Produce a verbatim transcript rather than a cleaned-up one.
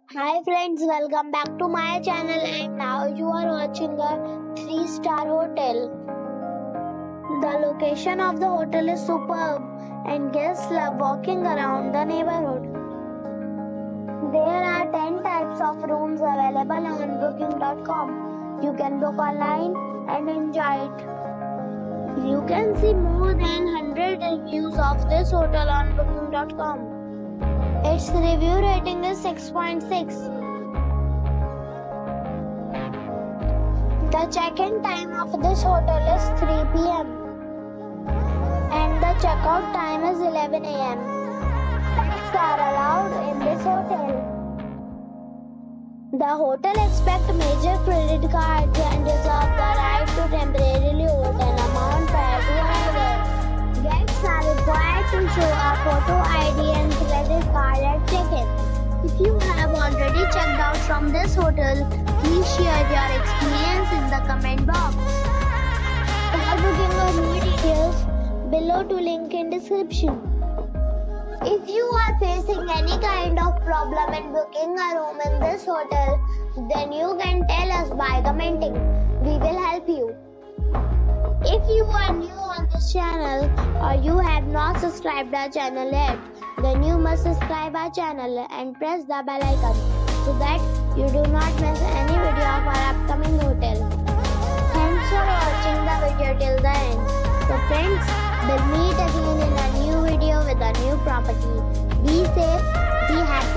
Hi friends, welcome back to my channel and now you are watching a three star hotel. The location of the hotel is superb and guests love walking around the neighborhood. There are ten types of rooms available on booking dot com. You can book online and enjoy it. You can see more than one hundred reviews of this hotel on booking dot com. Its review rating is six point six. The check-in time of this hotel is three p m and the check-out time is eleven a m Pets are allowed in this hotel. The hotel accepts major credit cards and reserves the right to temporarily hold an amount prior to arrival. Guests are required to show a photo I D and credit card at check-in. If you have already checked out from this hotel, please share your experience in the comment box. For booking or more details, below to link in description. If you are facing any kind of problem in booking a room in this hotel, then you can tell us by commenting. We will help you. If you are new on this channel or you have not subscribed our channel yet, then you must subscribe our channel and press the bell icon so that you do not miss any video of our upcoming hotel. Thanks for watching the video till the end. So friends, we'll meet again in a new video with a new property. Be safe, be happy.